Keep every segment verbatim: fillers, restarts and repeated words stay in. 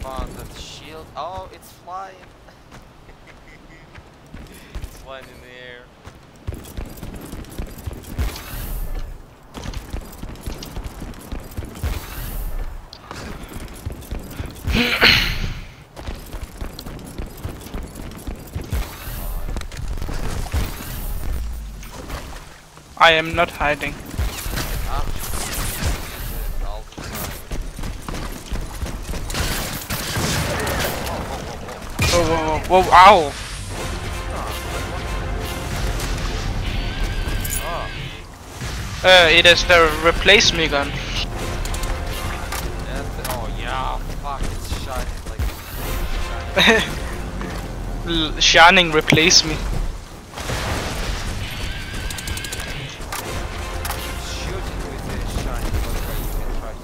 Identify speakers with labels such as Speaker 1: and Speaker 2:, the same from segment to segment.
Speaker 1: found that shield. Oh, it's flying. It's flying in the air.
Speaker 2: I am not hiding.
Speaker 1: Ah, all the time.
Speaker 2: Whoa, whoa, whoa, whoa, ow!
Speaker 1: Oh,
Speaker 2: Uh, it is the replace me gun.
Speaker 1: that's the, oh yeah, fuck, it's shining like shining.
Speaker 2: L shining replace me.
Speaker 1: Shooting with the shining, whatever you can try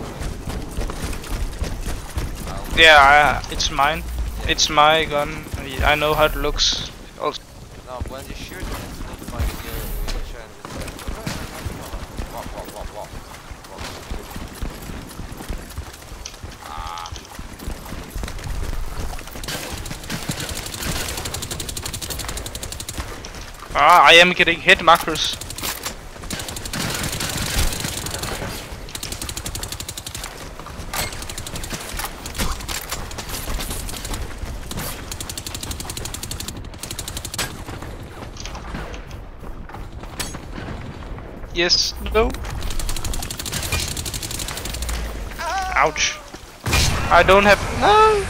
Speaker 1: to do.
Speaker 2: Yeah, uh, it's mine. It's my gun. I know how it looks. Also.
Speaker 1: No, when you shoot it, it looks like you're, you're shining with the... Walk, walk, walk, walk. Walk. Ah.
Speaker 2: Ah, I am getting hit, Marcus. Yes, no. Ouch. I don't have. No!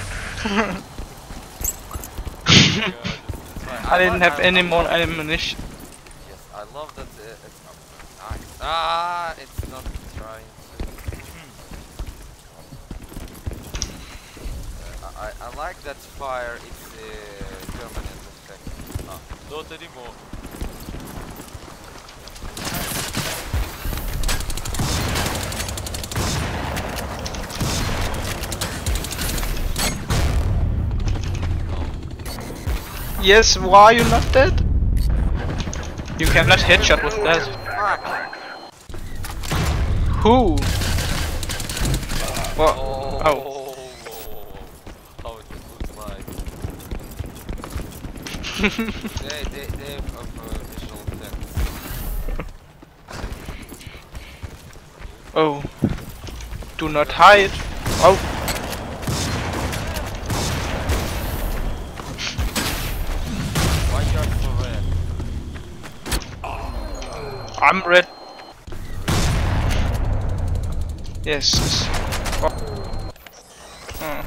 Speaker 2: I didn't have any more ammunition.
Speaker 1: Yes, I love that uh, it's not nice. Ah, it's not trying to. uh, I, I like that fire, it's uh, permanent effect. Ah, not anymore.
Speaker 2: Yes, why are you not dead? You cannot headshot with that. Who? What?
Speaker 1: Oh,
Speaker 2: Oh.
Speaker 1: How it looks like. they, they, they have uh, visual effects.
Speaker 2: Oh. Do not hide. Oh.
Speaker 1: Why you are so red?
Speaker 2: I'm red. Yes. Oh. Hmm.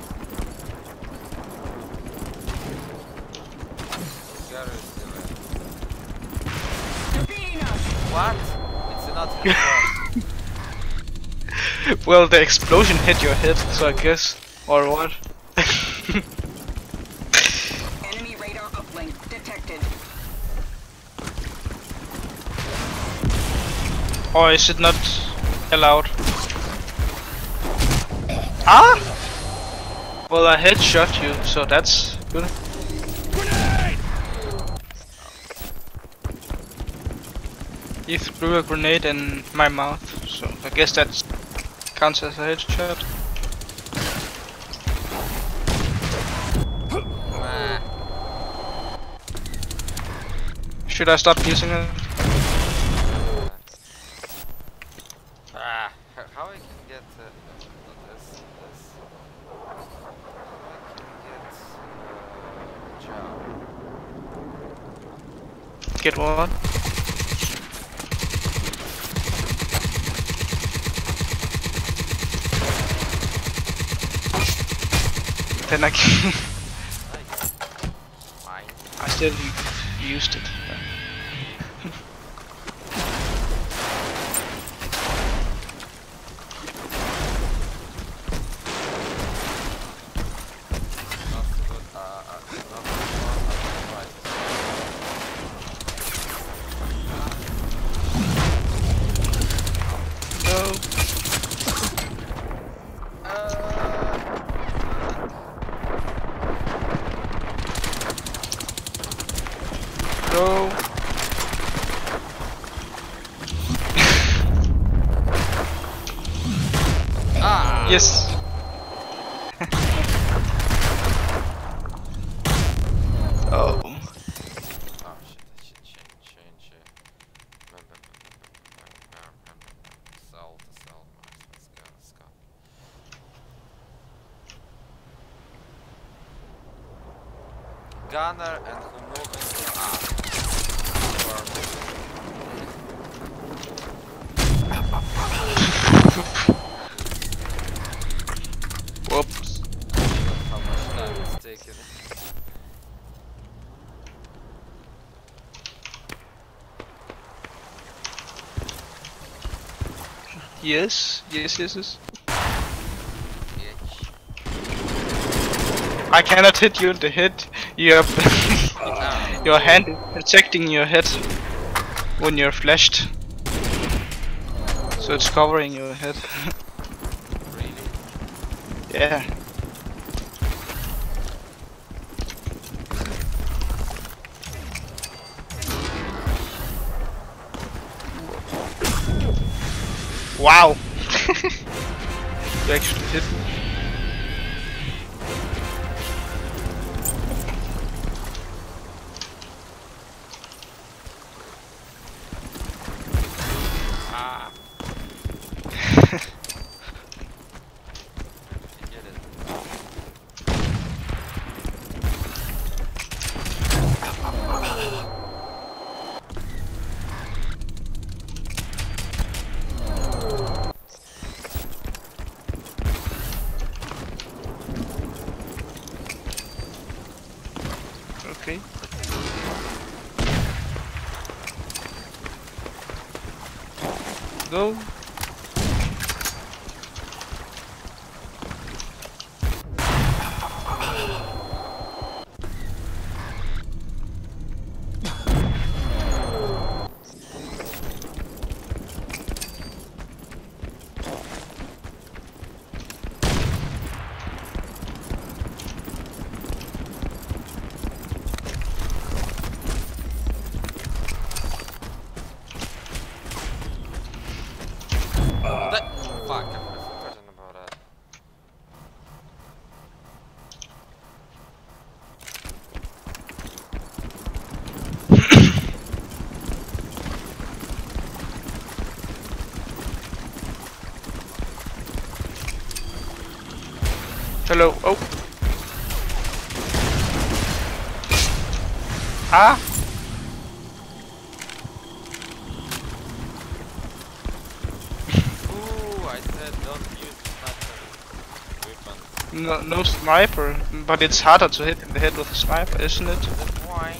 Speaker 1: Gary is still red. What? It's not red.
Speaker 2: Well, the explosion hit your head, so I guess. Or what?
Speaker 3: Enemy radar uplink detected.
Speaker 2: Or is it not allowed? Ah! Well, I headshot you, so that's good. You threw a grenade in my mouth, so I guess that counts as a headshot. Should I stop using it?
Speaker 1: Ah, h- how I can get uh, this, this. How I can get uh, job.
Speaker 2: Get what? Then I can.
Speaker 1: Nice. Fine.
Speaker 2: I still used it.
Speaker 1: Not so good. Uh, uh, not so fun. Right.
Speaker 2: No. No.
Speaker 1: Ah.
Speaker 2: Yes.
Speaker 1: gunner and who move into A.
Speaker 2: Whoops.
Speaker 1: How much time it's taken.
Speaker 2: Yes, yes, yes, yes.
Speaker 1: Bitch.
Speaker 2: I cannot hit you in the head. You have your hand is protecting your head when you're flashed. So it's covering your head.
Speaker 1: Really?
Speaker 2: Yeah. Wow. You actually hit me.
Speaker 1: Ah. You get it.
Speaker 2: Okay. Go.
Speaker 1: That, fuck, I've forgotten about that.
Speaker 2: Hello. Oh. Ah.
Speaker 1: Ooh, I said don't use sniper weapons.
Speaker 2: No, no sniper, but it's harder to hit in the head with a sniper, isn't it?
Speaker 1: The point.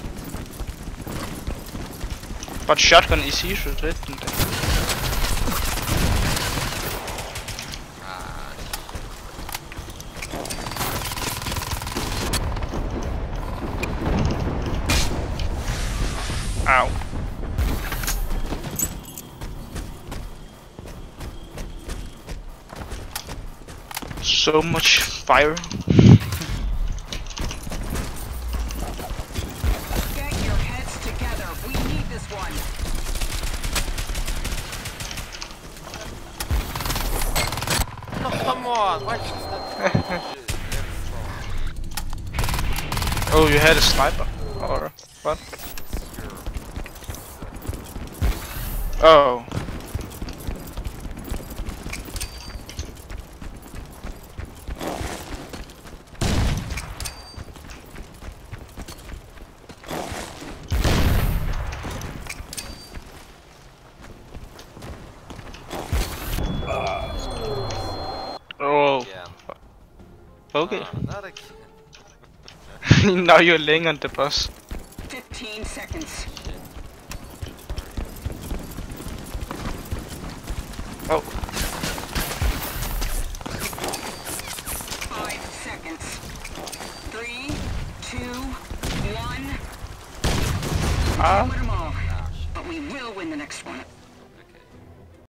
Speaker 2: But shotgun is easier to hit in the head.
Speaker 1: Ah,
Speaker 2: Ow. So much fire.
Speaker 3: Get your heads together. We need this one.
Speaker 1: no, come on! Why is that shit very strong?
Speaker 2: Oh, you had a sniper? Or what? Oh. Oh.
Speaker 1: Again.
Speaker 2: Okay.
Speaker 1: Ah, not again.
Speaker 2: Now you're laying on the bus.
Speaker 3: Fifteen seconds.
Speaker 2: Oh.
Speaker 3: Five seconds. Three, two, one.
Speaker 2: Ah.
Speaker 3: Win them all. But we will win the next one.